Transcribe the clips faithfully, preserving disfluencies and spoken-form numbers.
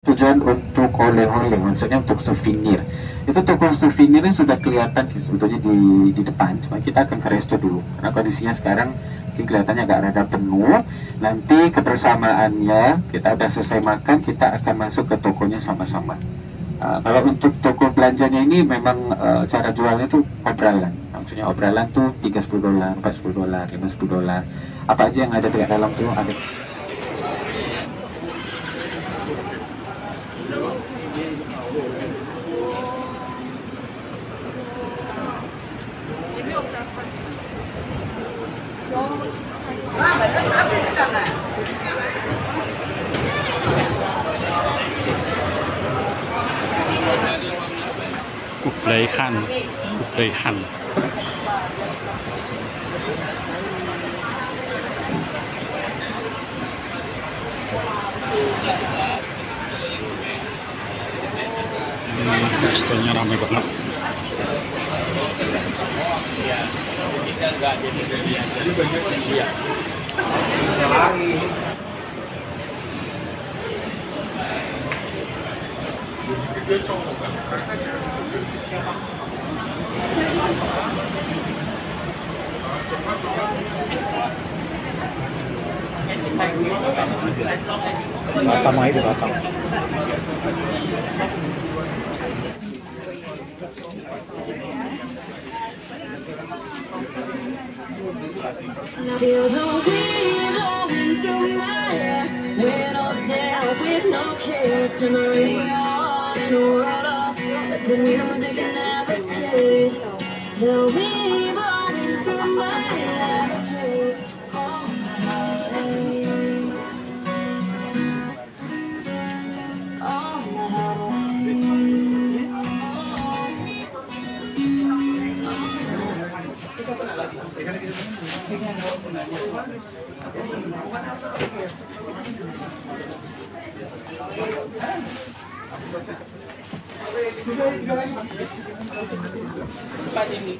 tujuan untuk oleh-oleh, maksudnya untuk souvenir. Itu toko souvenirnya sudah kelihatan sih sebetulnya di di depan. Cuma kita akan ke resto dulu karena kondisinya sekarang mungkin kelihatannya agak rada penuh. Nanti kebersamaannya kita udah selesai makan, kita akan masuk ke tokonya sama-sama. Uh, kalau untuk toko belanjanya ini memang uh, cara jualnya tuh obralan. Maksudnya obralan tuh tiga puluh dolar, empat puluh dolar, lima puluh dolar. Apa aja yang ada di dalam tuh ada. Kublai Khan, Kublai Khan. Hmm, restonya ramai banget. Bisa nggak jadi jadi banyak yang dia. Batam aja di Batam. Feel the wind blowing through my hair. Windows down with no kiss. Turn the radio on and roll off. Let the music navigate. The wind blowing through my hair. On the highway. On the Tempat ini.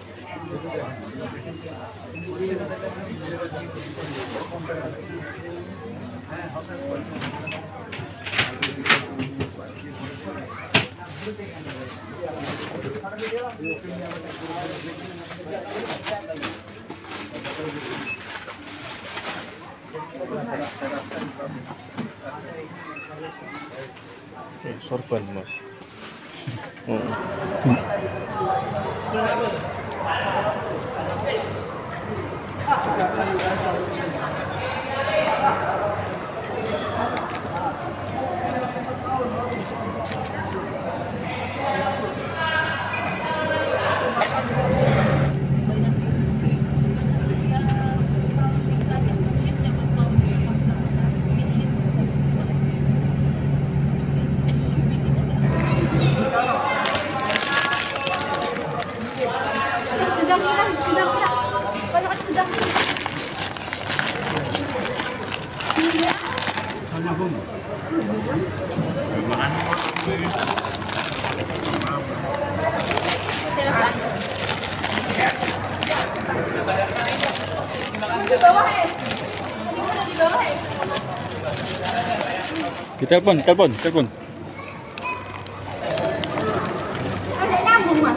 Eh, sorban mas. Oh. Telepon, telepon, telepon. Ada nyambung mas.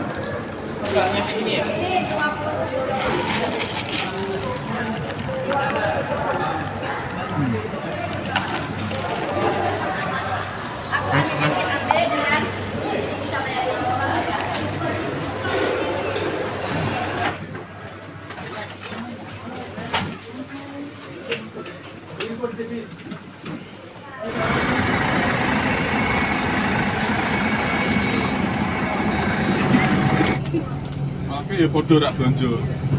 Ya podo rak belanja.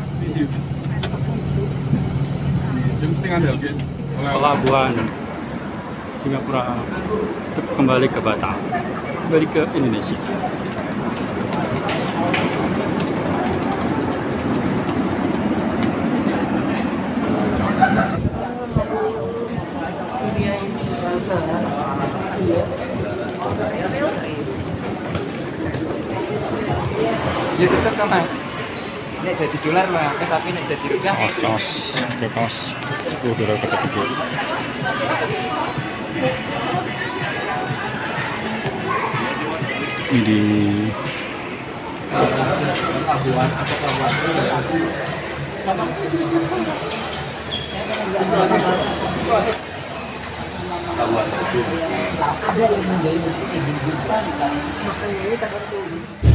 Jam setengah ada Pelabuhan Singapura untuk kembali ke Batam, kembali ke Indonesia. Ya tetap kan mas. Nek jadi dolar mah, tapi nek jadi rupiah. Kaos, kaos, ke kaos sepuluh dolar per tiga. Ini di Pelabuhan atau pelabuhan. Pelabuhan itu. Ada yang menjadi